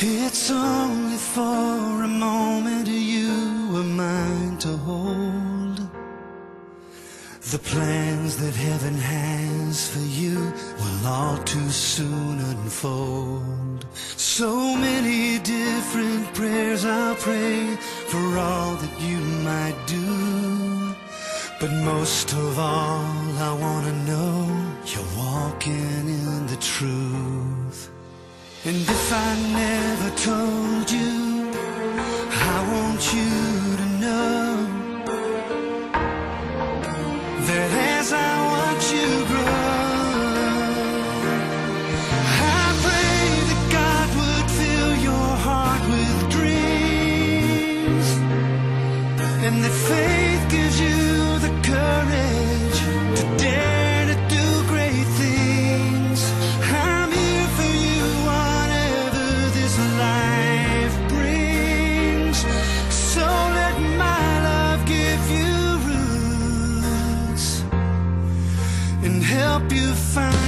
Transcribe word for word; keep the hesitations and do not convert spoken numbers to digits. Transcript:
It's only for a moment you were mine to hold. The plans that heaven has for you will all too soon unfold. So many different prayers I'll pray for all that you might do, but most of all I want to know you're walking in the truth. And if I never told you, I want you to know that as I watch you grow, I pray that God would fill your heart with dreams, and that faith gives you the courage to dare to do great things. I'm here for you whatever this life brings, so let my love give you and help you find